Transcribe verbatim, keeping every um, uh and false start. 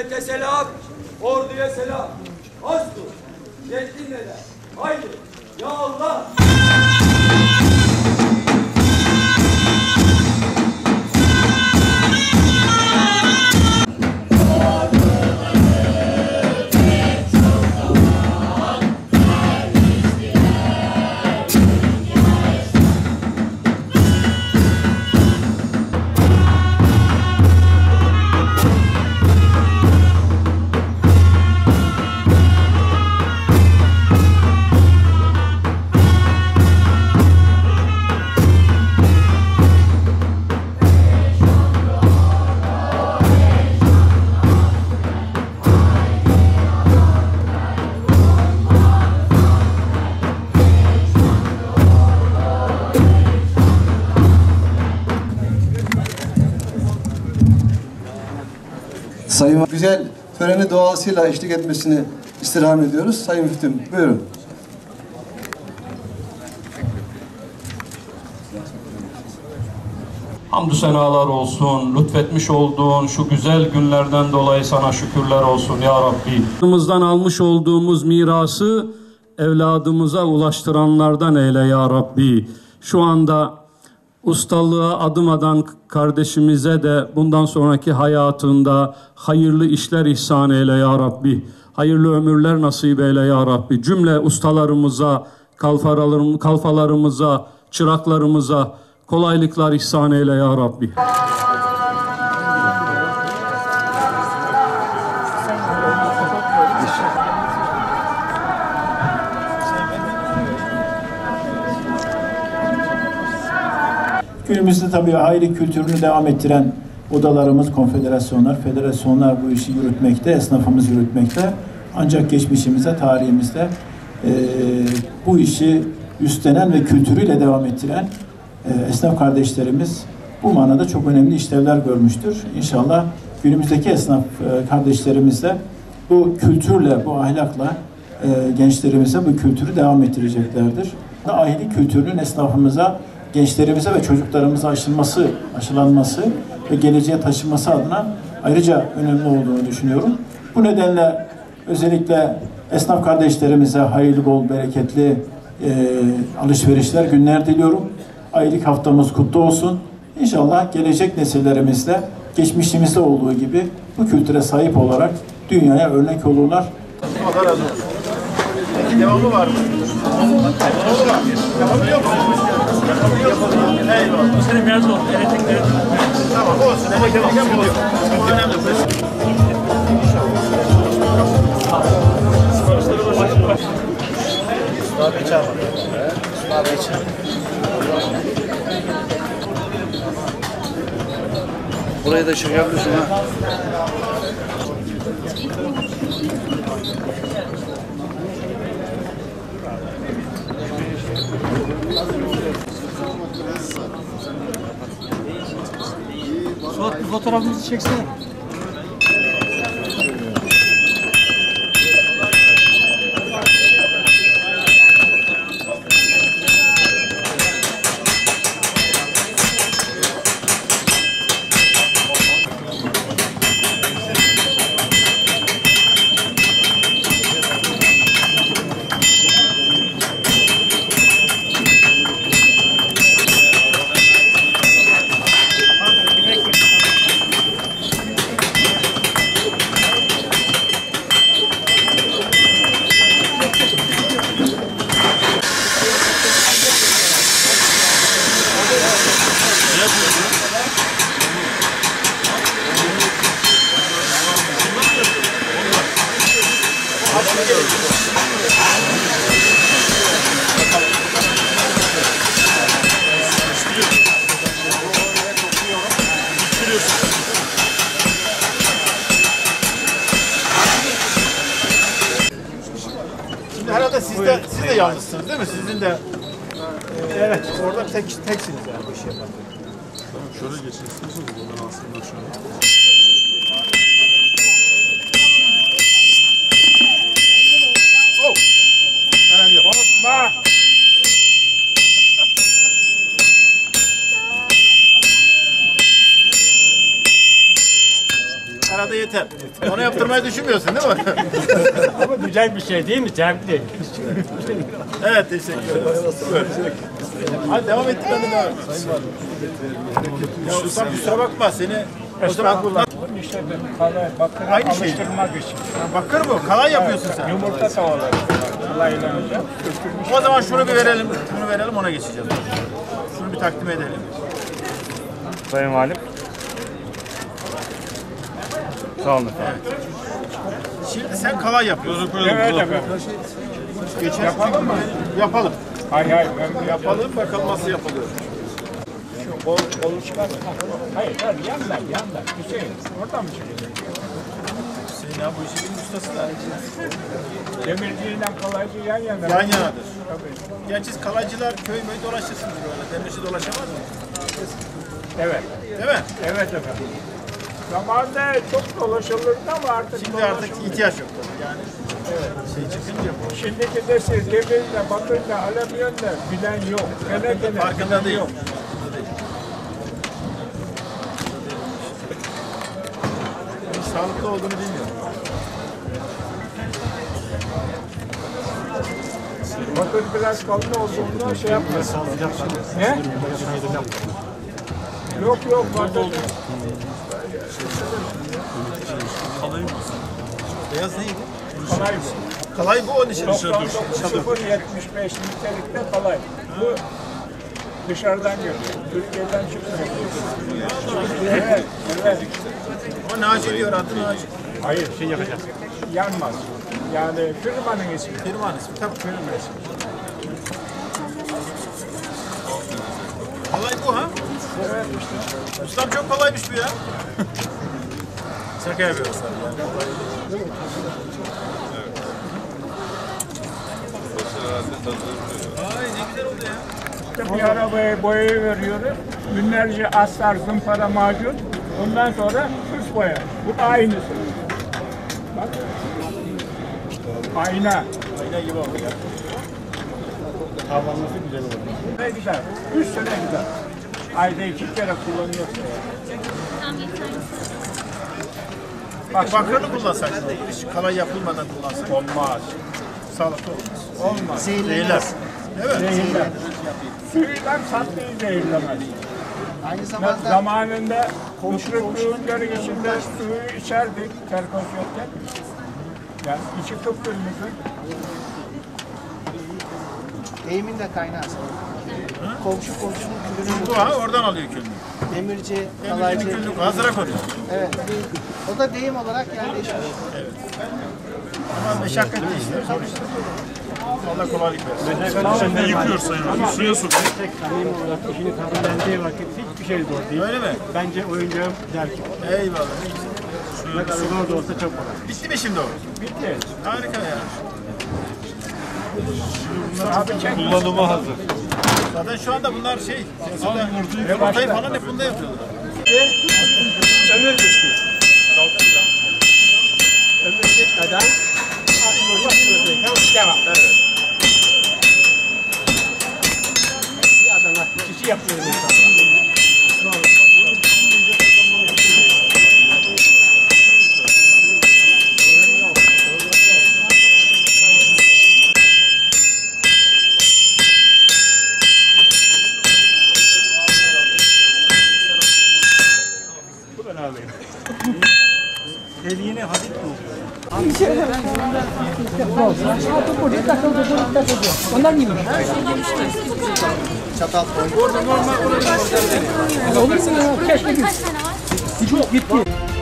Millete selam, orduya selam. Aslı, Ceddineler, haydi, ya Allah! Sayın güzel töreni doğasıyla eşlik etmesini istirham ediyoruz. Sayın Müftüm, buyurun. Hamdü senalar olsun, lütfetmiş olduğun şu güzel günlerden dolayı sana şükürler olsun ya Rabbi. Evladımızdan almış olduğumuz mirası evladımıza ulaştıranlardan eyle ya Rabbi. Şu anda ustalığa adım atan kardeşimize de bundan sonraki hayatında hayırlı işler ihsan eyle ya Rabbi. Hayırlı ömürler nasip eyle ya Rabbi. Cümle ustalarımıza, kalfalarımıza, çıraklarımıza kolaylıklar ihsan eyle ya Rabbi. Günümüzde tabii aile kültürünü devam ettiren odalarımız, konfederasyonlar, federasyonlar bu işi yürütmekte, esnafımız yürütmekte. Ancak geçmişimizde, tarihimizde e, bu işi üstlenen ve kültürüyle devam ettiren e, esnaf kardeşlerimiz bu manada çok önemli işlevler görmüştür. İnşallah günümüzdeki esnaf e, kardeşlerimiz de bu kültürle, bu ahlakla e, gençlerimize bu kültürü devam ettireceklerdir. Aile kültürünün esnafımıza, gençlerimize ve çocuklarımıza aşılanması, aşılanması ve geleceğe taşınması adına ayrıca önemli olduğunu düşünüyorum. Bu nedenle özellikle esnaf kardeşlerimize hayırlı, bol, bereketli e, alışverişler, günler diliyorum. Aylık haftamız kutlu olsun. İnşallah gelecek nesillerimizde geçmişimizde olduğu gibi bu kültüre sahip olarak dünyaya örnek olurlar. Allah razı olsun. Peki devamı var mı? Devamı var. Devamı yok mu? Eyvallah. Bu sene mezun oldum. Elektrikleri. Tamam olsun. Elektrikleri olsun. Bu önemli. Mustafa Bey çağırma. Mustafa Bey çağırma. Burayı da çekebilirsin ha. Suat bir fotoğrafımızı çeksene. Şimdi herhalde siz de, siz de yalnızsınız değil mi? Sizin de e, evet orada tek teksiniz yani bu işi yapan. Tamam şöyle geçin istiyorsanız buradan aslında şöyle. Oh! Önemli yok. Korkma! Arada yeter. yeter. Onu yaptırmayı düşünmüyorsun değil mi? Ama güzel bir şey değil mi? Zevkli. Evet, teşekkür ederim. Hadi devam ettik, ben de devam edeyim. Ya ustam kusura bakma, seni o zaman kullan. İşte kalay, bakır Aynı şey. alıştırmak için. Bakır mı? Kalay yapıyorsun sen. Yumurta tavalar. Kalaylanacak. O zaman şunu bir verelim, şunu verelim, ona geçeceğiz. Şunu bir takdim edelim. Sayın Valim. Sağ olun efendim. Şimdi sen kalay yapıyorsun. Evet efendim. Geçen Yapalım mı? Yapalım. Hayır hayır. Ben Yapalım, bakalım nasıl yapılıyor. Şu kol, kolu çıkar. Hayır hayır yandan yandan. Hüseyin oradan mı çıkacak? Hüseyin abi bu işin ustası da. Demirciyle kalaycı yan yana. Yan yanadır. Tabii. Gerçi siz kalaycılar köy möy dolaşırsınız böyle. Demirci dolaşamaz mı? Evet. Değil mi? Evet efendim. Zamanında çok dolaşılırdı ama artık Şimdi artık ihtiyaç yok tabii yani. Evet. Şey çıkınca bu. Şimdiki nesil demirle, bakırla, alüminyonla bilen yok. Gene gene. Farkında değil. Hiç sağlıklı olduğunu bilmiyorum. Bakır biraz kalın olduğunda şey yapmıyor. Ne? Yok yok bakır. Beyaz neydi? Kalay bu. Kalay bu onun için. doksan dokuz sıfır yetmiş beş nitelikte kalay. Bu dışarıdan geliyor. Türkiye'den çıkmıyor. Evet, evet. Ama Naci diyor, adı Naci. Hayır, şey yapacağız. Yanmaz. Yani firmanın ismi. Firmanın ismi, tabii. Firma ismi. Kalay bu ha? Evet işte. Ustam çok kolaymış bu ya. Şaka yapıyoruz tabii yani. Ay ne güzel oldu ya. Bir arabaya boyayı veriyoruz. Günlerce astar, zımpara, macun. Ondan sonra süs boya. Bu aynısı. Bak. Ayna. Ayna gibi oldu ya. Havlaması güzel olur. Ne güzel. Üç sene güzel. Ayda iki kere kullanıyorsun. Bak bakırlı kullansak, hiç kalay yapılmadan kullansak. Olmaz. Sağlıklı olmaz. Olmaz. Zehirler. Evet. Zehirler. Suyuyla tatlıyı zehirlemez. Aynı zamanda Zamanında kuşluk düğünleri içinde suyu içerdik terkos yokken. Yani içi kıpkırmızı. eğimin de kaynağı. Komşu komşunun külünü Bu ha oradan alıyor külünü. demirci, Demircinin kalaycı. külünü hazıra koyuyor. Evet. O da deyim olarak yerleşmiş. Ama meşakkatli işler, zor işler. Allah kolaylık versin. Sen de yıkıyor sayın abi. Suya sokuyor. Samimi olarak işini kabullendiği vakit hiçbir şey zor değil. Öyle mi? Bence oyuncağım zevk. Eyvallah. Ne kadar zor da olsa çok kolay. Bitti mi şimdi o? Bitti. Harika ya. Abi çek. Kullanıma hazır. Zaten şu anda bunlar şey, piyasada yumurtayı falan hep bunda yapıyorlar. Ömür bitti. Ömür bitmeden devam. Evet. Bir adam işi yapıyorum insanlar. Bu ben alayım. Eliğine hafif mi oluyor? Ondan gibi. Çatal koy. Olur mu ya? Keşke git. Çok gitti.